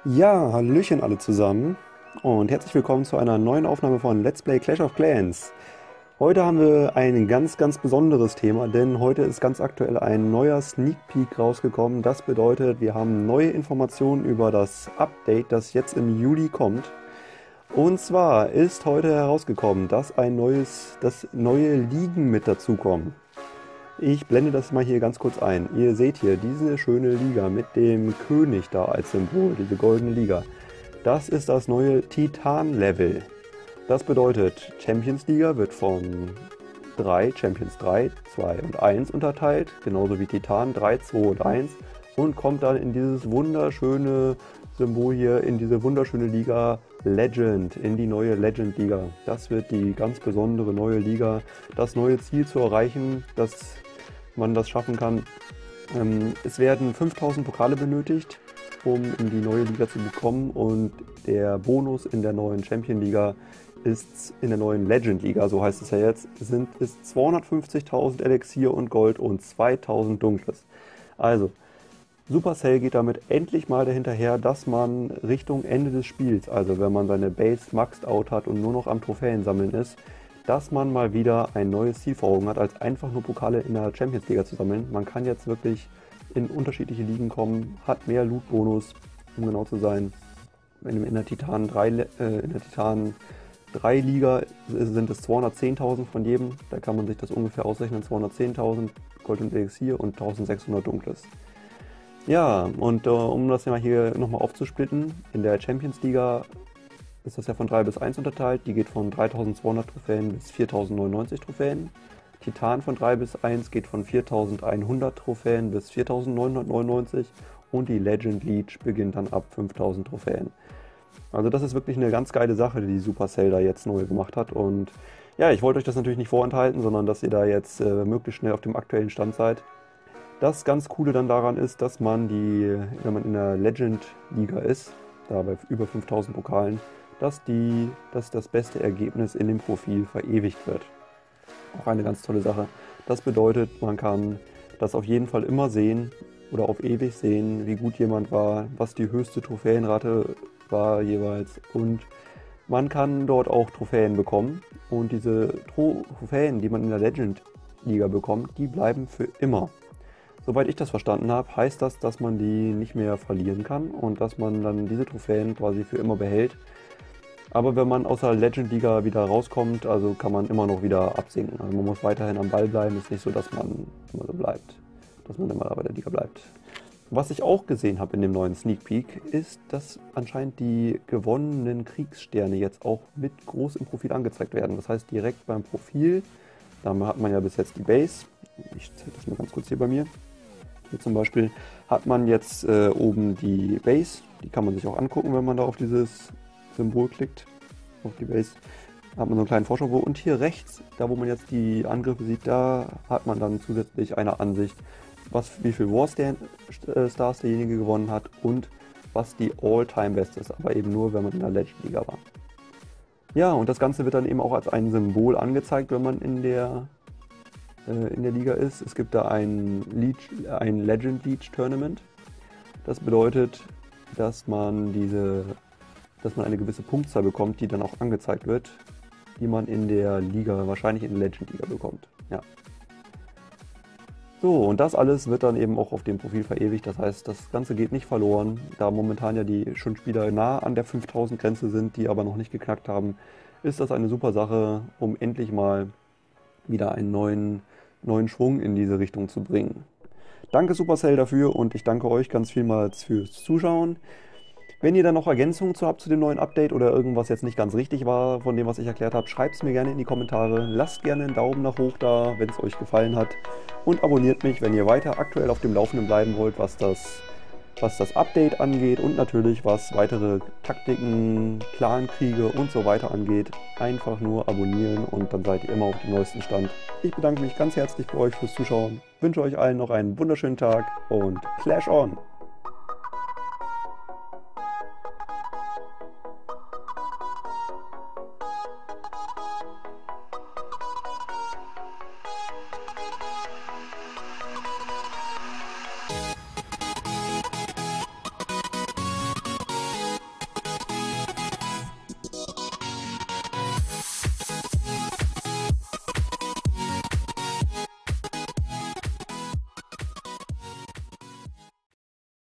Ja, hallöchen alle zusammen und herzlich willkommen zu einer neuen Aufnahme von Let's Play Clash of Clans. Heute haben wir ein ganz besonderes Thema, denn heute ist ganz aktuell ein neuer Sneak Peek rausgekommen. Das bedeutet, wir haben neue Informationen über das Update, das jetzt im Juli kommt. Und zwar ist heute herausgekommen, dass dass neue Ligen mit dazukommen. Ich blende das mal hier ganz kurz ein. Ihr seht hier diese schöne Liga mit dem König da als Symbol, diese goldene Liga. Das ist das neue Titan-Level. Das bedeutet, Champions Liga wird von Champions 3, 2 und 1 unterteilt, genauso wie Titan 3, 2 und 1 und kommt dann in dieses wunderschöne Symbol hier, in diese wunderschöne Liga Legend, in die neue Legend Liga. Das wird die ganz besondere neue Liga, das neue Ziel zu erreichen, dass man das schaffen kann. Es werden 5000 Pokale benötigt, um in die neue Liga zu bekommen, und der Bonus in der neuen Champion Liga ist, in der neuen Legend Liga, so heißt es ja jetzt, ist 250.000 Elixier und Gold und 2000 Dunkles. Also, Supercell geht damit endlich mal dahinterher, dass man Richtung Ende des Spiels, also wenn man seine Base maxed out hat und nur noch am Trophäen sammeln ist, dass man mal wieder ein neues Ziel vor Augen hat, als einfach nur Pokale in der Champions Liga zu sammeln. Man kann jetzt wirklich in unterschiedliche Ligen kommen, hat mehr Loot-Bonus, um genau zu sein. In der Titan 3 Liga sind es 210.000 von jedem, da kann man sich das ungefähr ausrechnen, 210.000 Gold und Elixier und 1600 Dunkles. Ja, und um das mal hier nochmal aufzusplitten, in der Champions Liga ist das ja von 3 bis 1 unterteilt. Die geht von 3200 Trophäen bis 4099 Trophäen. Titan von 3 bis 1 geht von 4100 Trophäen bis 4999 und die Legend Leech beginnt dann ab 5000 Trophäen. Also das ist wirklich eine ganz geile Sache, die Supercell da jetzt neu gemacht hat, und ja, ich wollte euch das natürlich nicht vorenthalten, sondern dass ihr da jetzt möglichst schnell auf dem aktuellen Stand seid. Das ganz Coole dann daran ist, dass man wenn man in der Legend Liga ist, da bei über 5000 Pokalen, dass das beste Ergebnis in dem Profil verewigt wird. Auch eine ganz tolle Sache. Das bedeutet, man kann das auf jeden Fall immer sehen oder auf ewig sehen, wie gut jemand war, was die höchste Trophäenrate war jeweils, und man kann dort auch Trophäen bekommen, und diese Trophäen, die man in der Legend Liga bekommt, die bleiben für immer. Soweit ich das verstanden habe, heißt das, dass man die nicht mehr verlieren kann und dass man dann diese Trophäen quasi für immer behält. Aber wenn man aus der Legend Liga wieder rauskommt, also kann man immer noch wieder absinken. Also man muss weiterhin am Ball bleiben, ist nicht so, dass man immer so bleibt, dass man immer bei der Liga bleibt. Was ich auch gesehen habe in dem neuen Sneak Peek, ist, dass anscheinend die gewonnenen Kriegssterne jetzt auch mit groß im Profil angezeigt werden. Das heißt, direkt beim Profil, da hat man ja bis jetzt die Base. Ich zeige das mal ganz kurz hier bei mir. Hier zum Beispiel hat man jetzt oben die Base, die kann man sich auch angucken, wenn man da auf dieses Symbol klickt, auf die Base, hat man so einen kleinen Vorschau. Und hier rechts, da wo man jetzt die Angriffe sieht, da hat man dann zusätzlich eine Ansicht, wie viel War-Stars derjenige gewonnen hat und was die All-Time-Best ist, aber eben nur, wenn man in der Legend-Liga war. Ja, und das Ganze wird dann eben auch als ein Symbol angezeigt, wenn man in der Liga ist. Es gibt da ein Legend Leech Tournament. Das bedeutet, dass man eine gewisse Punktzahl bekommt, die dann auch angezeigt wird, die man in der Liga, wahrscheinlich in der Legend Liga bekommt. Ja. So, und das alles wird dann eben auch auf dem Profil verewigt. Das heißt, das Ganze geht nicht verloren, da momentan ja die schon Spieler nah an der 5000 Grenze sind, die aber noch nicht geknackt haben, ist das eine super Sache, um endlich mal wieder einen neuen Schwung in diese Richtung zu bringen. Danke Supercell dafür, und ich danke euch ganz vielmals fürs Zuschauen. Wenn ihr da noch Ergänzungen habt zu dem neuen Update oder irgendwas jetzt nicht ganz richtig war von dem, was ich erklärt habe, schreibt es mir gerne in die Kommentare. Lasst gerne einen Daumen nach hoch da, wenn es euch gefallen hat, und abonniert mich, wenn ihr weiter aktuell auf dem Laufenden bleiben wollt, was das Update angeht und natürlich was weitere Taktiken, Clankriege und so weiter angeht. Einfach nur abonnieren und dann seid ihr immer auf dem neuesten Stand. Ich bedanke mich ganz herzlich bei euch fürs Zuschauen, wünsche euch allen noch einen wunderschönen Tag und Clash on!